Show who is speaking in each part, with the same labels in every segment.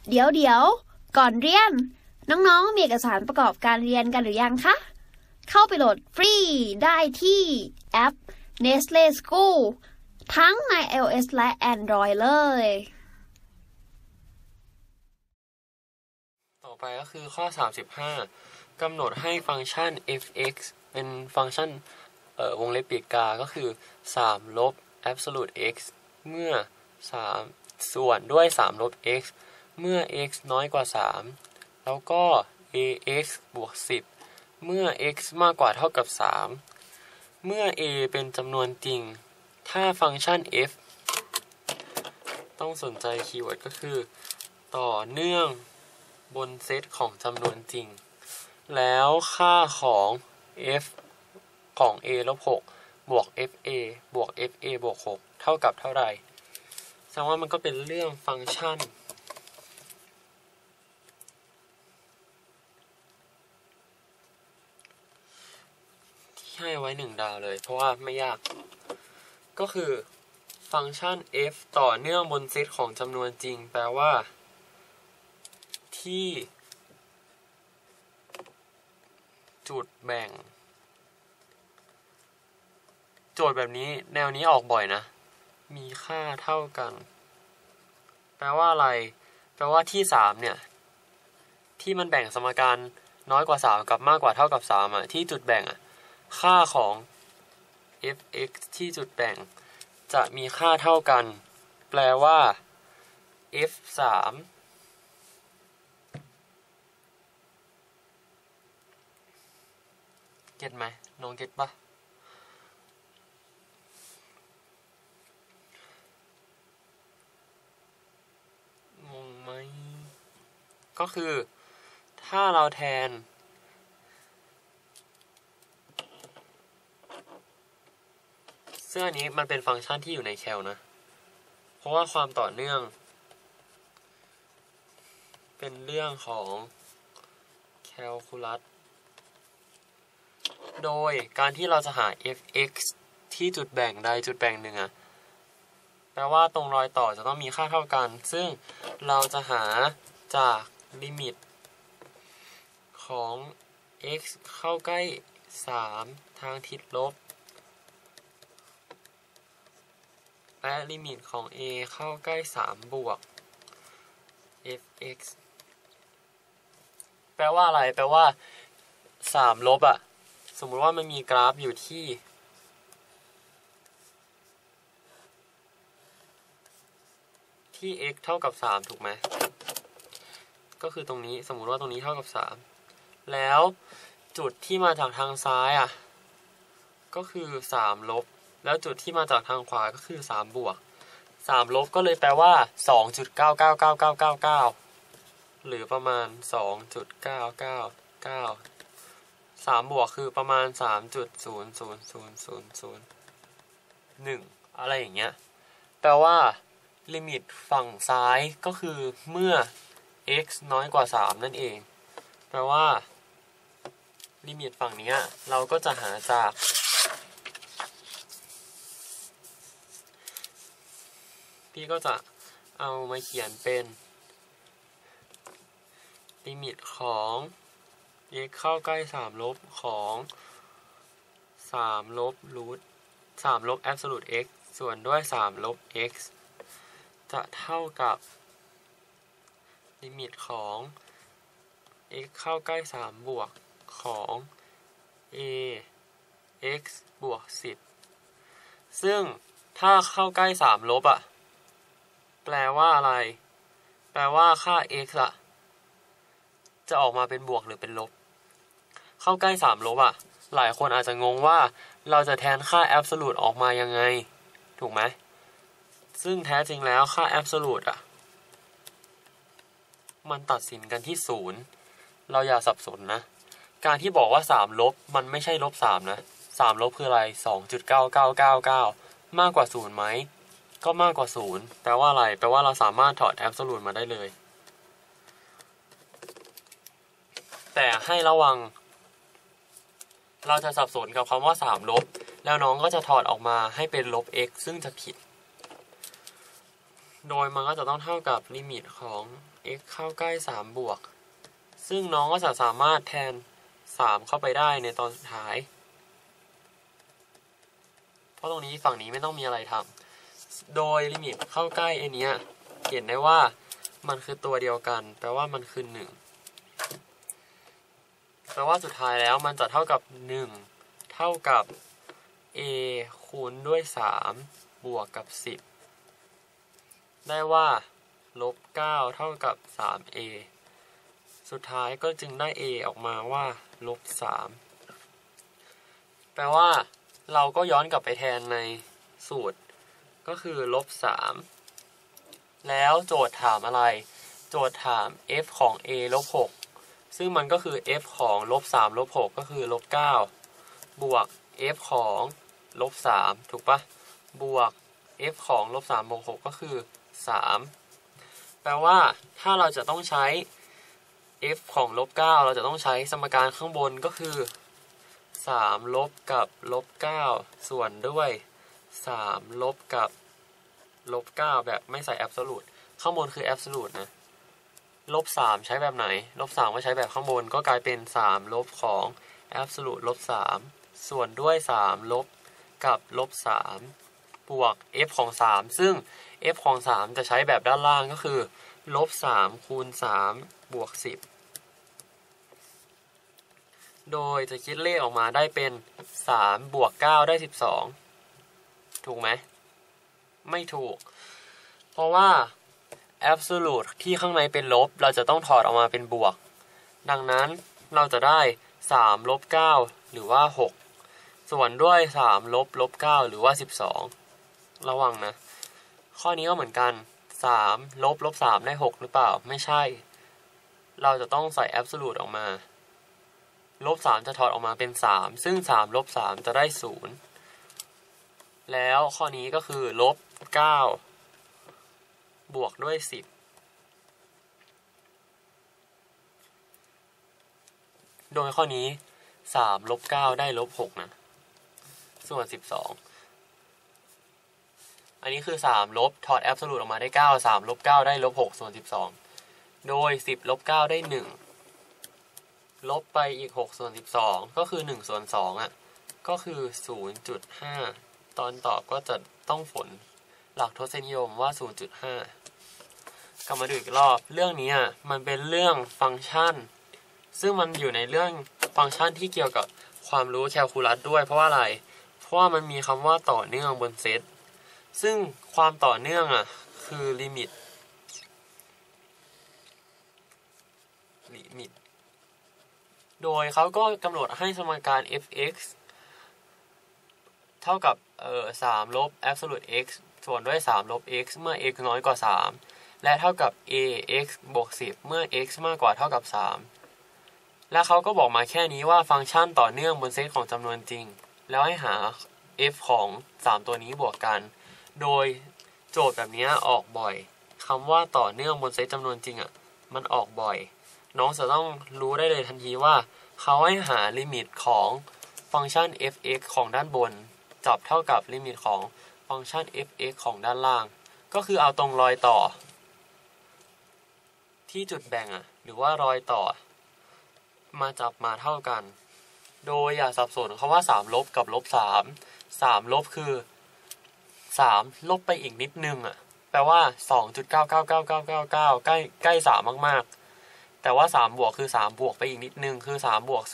Speaker 1: เดี๋ยวก่อนเรียนน้องๆมีเอกสารประกอบการเรียนกันหรือยังคะเข้าไปโหลดฟรีได้ที่แอป Nestle School ทั้งใน iOS และ Android เลย
Speaker 2: ต่อไปก็คือข้อ35กำหนดให้ฟังก์ชัน f(x) เป็นฟังก์ชันวงเล็บปีกกาก็คือ3ลบ absolute x เมื่อ3ส่วนด้วย3ลบ x เมื่อ x น้อยกว่า3แล้วก็ ax บวก10เมื่อ x มากกว่าเท่ากับ3เมื่อ a เป็นจำนวนจริงถ้าฟังก์ชัน f ต้องสนใจคีย์เวิร์ดก็คือต่อเนื่องบนเซตของจำนวนจริงแล้วค่าของ f ของ a ลบ6บวก fa บวก fa บวก6เท่ากับเท่าไหร่แสดงว่ามันก็เป็นเรื่องฟังก์ชันที่ให้ไว้1ดาวเลยเพราะว่าไม่ยากก็คือฟังก์ชัน f ต่อเนื่องบนเซตของจำนวนจริงแปลว่าที่จุดแบ่งโจทย์แบบนี้แนวนี้ออกบ่อยนะมีค่าเท่ากันแปลว่าอะไรแปลว่าที่3เนี่ยที่มันแบ่งสมการน้อยกว่า3กับมากกว่าเท่ากับ3อ่ะที่จุดแบ่งอ่ะค่าของ f(x) ที่จุดแบ่งจะมีค่าเท่ากันแปลว่า f(3) เก็ตไหมน้องเก็ตปะงงไหมก็คือถ้าเราแทนเสื้อนี้มันเป็นฟังก์ชันที่อยู่ในแคลนะเพราะว่าความต่อเนื่องเป็นเรื่องของแคลคูลัสโดยการที่เราจะหา f(x) ที่จุดแบ่งใดจุดแบ่งหนึ่งอะแปลว่าตรงรอยต่อจะต้องมีค่าเท่ากันซึ่งเราจะหาจากลิมิตของ x เข้าใกล้3ทางทิศลบและลิมิตของ a เข้าใกล้3บวก f(x) แปลว่าอะไรแปลว่า3ลบอะสมมุติว่ามันมีกราฟอยู่ที่x เท่ากับ3ถูกไหมก็คือตรงนี้สมมุติว่าตรงนี้เท่ากับ3แล้วจุดที่มาจากทางซ้ายอ่ะก็คือ3ลบแล้วจุดที่มาจากทางขวาก็คือ3บวก3ลบก็เลยแปลว่า 2.99999 หรือประมาณ 2.9999 3บวกคือประมาณ 3.0000001 อะไรอย่างเงี้ยแปลว่าลิมิตฝั่งซ้ายก็คือเมื่อ x น้อยกว่า3นั่นเองแปลว่าลิมิตฝั่งนี้เราก็จะหาจากพี่ก็จะเอามาเขียนเป็นลิมิตของ x เข้าใกล้3ลบของ3ลบรูท3ลบ absolute x ส่วนด้วย3ลบ x จะเท่ากับลิมิตของ x เข้าใกล้3บวกของ a x บวก10ซึ่งถ้าเข้าใกล้3ลบแปลว่าอะไรแปลว่าค่า x จะออกมาเป็นบวกหรือเป็นลบเข้าใกล้3ลบหลายคนอาจจะงงว่าเราจะแทนค่า absolute ออกมายังไงถูกไหมซึ่งแท้จริงแล้วค่า absolute มันตัดสินกันที่0เราอย่าสับสนนะการที่บอกว่า3ลบมันไม่ใช่ลบ3นะ3ลบคืออะไร 2.9999 มากกว่า0ไหมก็มากกว่า0แปลว่าอะไรแปลว่าเราสามารถถอด absolute มาได้เลยแต่ให้ระวังเราจะสับสนกับคำว่า3ลบแล้วน้องก็จะถอดออกมาให้เป็นลบ x ซึ่งจะผิดโดยมันก็จะต้องเท่ากับลิมิตของ x เข้าใกล้3บวกซึ่งน้องก็จะสามารถแทน3เข้าไปได้ในตอนสุดท้ายเพราะตรงนี้ฝั่งนี้ไม่ต้องมีอะไรทำโดยลิมิตเข้าใกล้ไอ้นี้เห็นได้ว่ามันคือตัวเดียวกันแปลว่ามันคือ1แปลว่าสุดท้ายแล้วมันจะเท่ากับ1เท่ากับ a คูณด้วย3บวกกับ10ได้ว่าลบ9เท่ากับ 3a สุดท้ายก็จึงได้ a ออกมาว่าลบ3แปลว่าเราก็ย้อนกลับไปแทนในสูตรก็คือลบ3แล้วโจทย์ถามอะไรโจทย์ถาม f ของ a ลบ6ซึ่งมันก็คือ f ของลบ3ลบ6ก็คือลบ9บวก f ของลบ3ถูกปะบวก f ของลบ3บวก6ก็คือ3แปลว่าถ้าเราจะต้องใช้ f ของลบ9เราจะต้องใช้สมการข้างบนก็คือ3ลบกับลบ9ส่วนด้วย3ลบกับลบ9แบบไม่ใส่แอบโซลูทข้างบนคือแอบโซลูทนะลบ3ใช้แบบไหนลบ3ก็ใช้แบบข้างบนก็กลายเป็น3ลบของแอบโซลูทลบ3ส่วนด้วย3ลบกับลบ3บวก f ของ3ซึ่ง f ของ3จะใช้แบบด้านล่างก็คือลบ3คูณ3บวก10โดยจะคิดเลขออกมาได้เป็น3บวก9ได้12ถูกไหมไม่ถูกเพราะว่า absolute ที่ข้างในเป็นลบเราจะต้องถอดออกมาเป็นบวกดังนั้นเราจะได้3ลบ9หรือว่า6ส่วนด้วย3ลบ9หรือว่า12ระวังนะข้อนี้ก็เหมือนกัน3ลบ3ได้6หรือเปล่าไม่ใช่เราจะต้องใส่ absolute ออกมาลบ3จะถอดออกมาเป็น3ซึ่ง3ลบ3จะได้0แล้วข้อนี้ก็คือลบ9บวกด้วย10โดยข้อนี้3ลบ9ได้ลบ6นะส่วน12อันนี้คือ3ลบถอดแอบโซลูทออกมาได้9 3ลบ9ได้ลบ6ส่วน12โดย10ลบ9ได้1ลบไปอีก6ส่วน12ก็คือ1ส่วน2ก็คือ 0.5 ตอนตอบก็จะต้องฝนหลักทศนิยมว่า 0.5 กลับมาดูอีกรอบเรื่องนี้มันเป็นเรื่องฟังก์ชันซึ่งมันอยู่ในเรื่องฟังก์ชันที่เกี่ยวกับความรู้แคลคูลัสด้วยเพราะว่าอะไรเพราะว่ามันมีคำว่าต่อเนื่องบนเซตซึ่งความต่อเนื่องคือลิมิตโดยเขาก็กำหนดให้สมการ f(x) เท่ากับ3ลบ absolute x ส่วนด้วย3ลบ x เมื่อ x น้อยกว่า3และเท่ากับ ax บวก10เมื่อ x มากกว่าเท่ากับ3และเขาก็บอกมาแค่นี้ว่าฟังก์ชันต่อเนื่องบนเซตของจำนวนจริงแล้วให้หา f ของ3ตัวนี้บวกกันโดยโจทย์แบบนี้ออกบ่อยคำว่าต่อเนื่องบนเซตจำนวนจริงมันออกบ่อยน้องจะต้องรู้ได้เลยทันทีว่าเขาให้หาลิมิตของฟังก์ชัน f(x) ของด้านบนจับเท่ากับลิมิตของฟังก์ชัน f(x) ของด้านล่างก็คือเอาตรงรอยต่อที่จุดแบ่งหรือว่ารอยต่อมาจับมาเท่ากันโดยอย่าสับสนคำว่า3ลบกับลบ3ลบคือ3ลบไปอีกนิดนึงแปลว่า 2.9999999 ใกล้3มากๆแต่ว่า3บวกคือ3บวกไปอีกนิดนึงคือ3บวก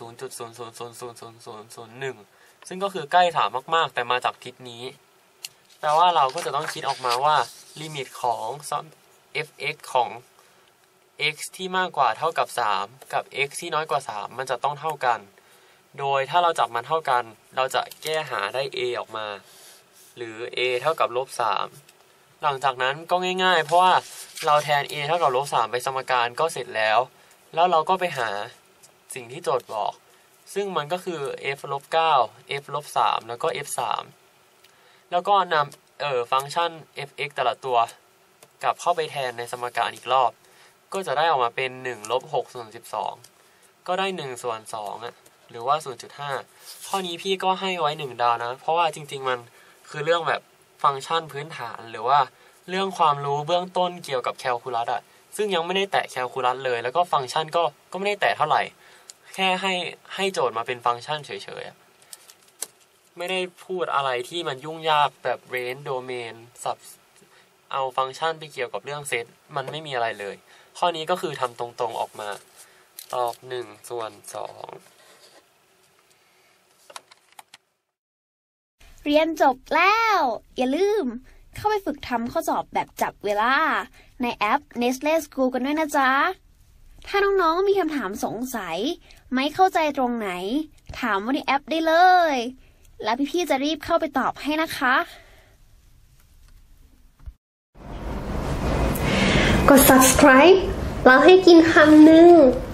Speaker 2: 0.00000001 ซึ่งก็คือใกล้3มากๆแต่มาจากทิศนี้แปลว่าเราก็จะต้องคิดออกมาว่าลิมิตของ f(x) ของ x ที่มากกว่าเท่ากับ3กับ x ที่น้อยกว่า3มันจะต้องเท่ากันโดยถ้าเราจับมันเท่ากันเราจะแก้หาได้ a ออกมาหรือ a เท่ากับลบ3หลังจากนั้นก็ง่ายๆเพราะว่าเราแทน a เท่ากับลบ3ไปสมการก็เสร็จแล้วเราก็ไปหาสิ่งที่โจทย์บอกซึ่งมันก็คือ f ลบ9 f ลบ3แล้วก็ f 3แล้วก็นำฟังก์ชัน f(x) แต่ละตัวกลับเข้าไปแทนในสมการอีกรอบก็จะได้ออกมาเป็น1ลบ6ส่วน12ก็ได้1ส่วน2หรือว่า 0.5 ข้อนี้พี่ก็ให้ไว้1ดาวนะเพราะว่าจริงๆมันคือเรื่องแบบฟังก์ชันพื้นฐานหรือว่าเรื่องความรู้เบื้องต้นเกี่ยวกับแคลคูลัสซึ่งยังไม่ได้แตะแคลคูลัสเลยแล้วก็ฟังก์ชันก็ไม่ได้แตะเท่าไหร่แค่ให้โจทย์มาเป็นฟังก์ชันเฉยๆไม่ได้พูดอะไรที่มันยุ่งยากแบบ range domain เอาฟังก์ชันไปเกี่ยวกับเรื่องเซตมันไม่มีอะไรเลยข้อนี้ก็คือทำตรงๆออกมาตอบ1 ส่วน 2
Speaker 1: เรียนจบแล้ว อย่าลืมเข้าไปฝึกทำข้อสอบแบบจับเวลาในแอป Nestle School กันด้วยนะจ๊ะถ้าน้องๆมีคำถามสงสัยไม่เข้าใจตรงไหนถามว่าในแอปได้เลยแล้วพี่ๆจะรีบเข้าไปตอบให้นะคะ
Speaker 3: กด subscribe แล้วให้กินคำหนึ่ง